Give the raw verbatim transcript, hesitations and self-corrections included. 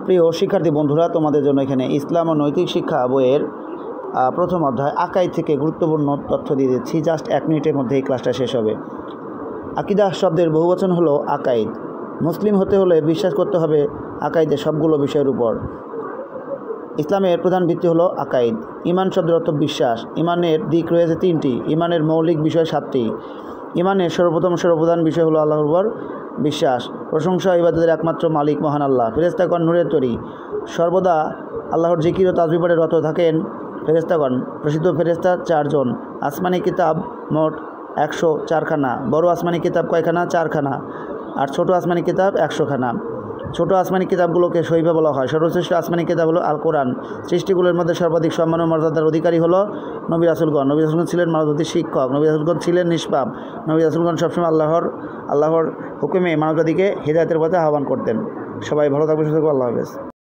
প্রিয় শিক্ষার্থী বন্ধুরা, তোমাদের জন্য এখানে ইসলাম ও নৈতিক শিক্ষা বইয়ের প্রথম অধ্যায় আকাইদ থেকে গুরুত্বপূর্ণ তথ্য দিয়ে দিচ্ছি। জাস্ট এক মিনিটের মধ্যে এই ক্লাসটা শেষ হবে। আকিদা শব্দের বহুবচন হলো আকাইদ। মুসলিম হতে হলে বিশ্বাস করতে হবে আকাইদের সবগুলো বিষয়ের উপর। ইসলামের প্রধান ভিত্তি হলো আকাইদ। ইমান শব্দের অর্থ বিশ্বাস। ইমানের দিক রয়েছে তিনটি। ইমানের মৌলিক বিষয় সাতটি। ইমানের সর্বপ্রথম সর্বপ্রধান বিষয় হলো আল্লাহর উপর বিশ্বাস। প্রশংসা ইবাদতের একমাত্র মালিক মহান আল্লাহ। ফেরেশতাগণ নূরের তৈরি, সর্বদা আল্লাহর জিকির ও তাসবিহ পাঠে রত থাকেন ফেরেশতাগণ। প্রসিদ্ধ ফেরেশতা চারজন। আসমানি কিতাব মোট একশো চারখানা। বড় আসমানি কিতাব কয়খানা? চারখানা। আর ছোট আসমানি কিতাব একশোখানা। ছোট আসমানি কিতাবগুলোকে সহিফা বলা হয়। সর্বশ্রেষ্ঠ আসমানি কিতাব হলো আল কোরআন। সৃষ্টিগুলোর মধ্যে সর্বাধিক সম্মান ও মর্যাদার অধিকারী হলো নবী রাসূলগণ। নবী রাসূলগণ ছিলেন মানবজাতির শিক্ষক। নবী রাসূলগণ ছিলেন নিষ্পাপ। নবী রাসূলগণ সবসময় আল্লাহর আল্লাহর হুকুমে মানবজাতিকে হিদায়াতের পথে আহ্বান করতেন। সবাই ভালো থাকবে, সুস্থ থাকবে। আল্লাহ হাফেজ।